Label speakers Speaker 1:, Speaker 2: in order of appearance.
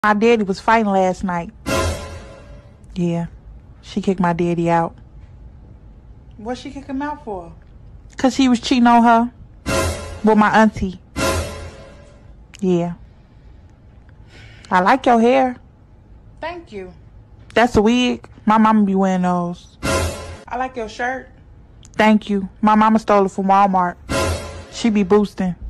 Speaker 1: My daddy was fighting last night. Yeah, she kicked my daddy out. What she kick him out for? Cause he was cheating on her with my auntie. Yeah. I like your hair. Thank you. That's a wig. My mama be wearing those. I like your shirt. Thank you. My mama stole it from Walmart. She be boosting.